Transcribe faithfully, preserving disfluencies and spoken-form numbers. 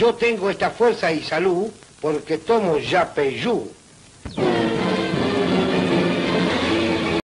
Yo tengo esta fuerza y salud porque tomo Yapeyú.